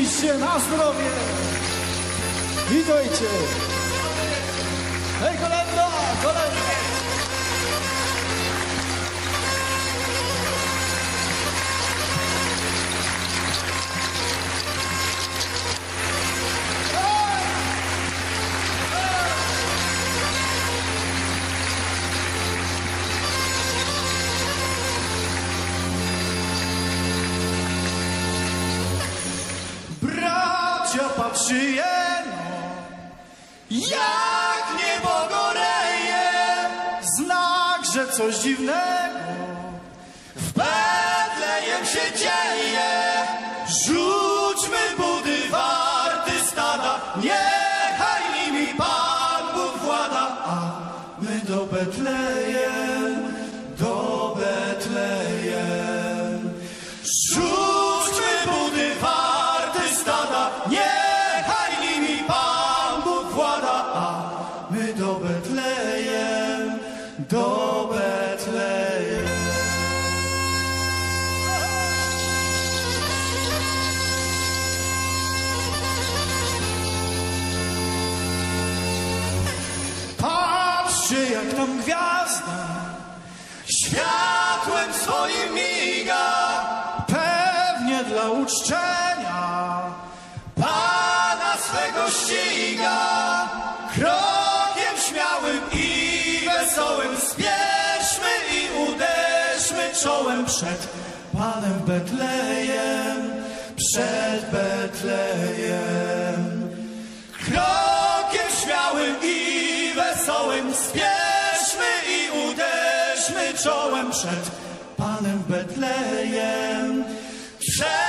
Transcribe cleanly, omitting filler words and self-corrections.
Oczywiście na zdrowie. Witajcie. Hej, kolenda, kolenda. Patrzy jeno, jak niebo goreje, znak, że coś dziwnego w Betlejem się dzieje. Rzućmy budy warty stada, niechaj nimi Pan Bóg włada, a my do Betlejem, do Betlejem. Rzućmy budy warty stada, do Betlejem, do Betlejem. Patrzcie, jak tam gwiazda światłem swoim miga, pewnie dla uczczenia Pana swego ściga. Śmiałym i wesołym spieszmy i uderzmy czołem przed Panem Betlejem, przed Betlejem. Krokiem śmiałym i wesołym spieszmy i uderzmy czołem przed Panem Betlejem, przed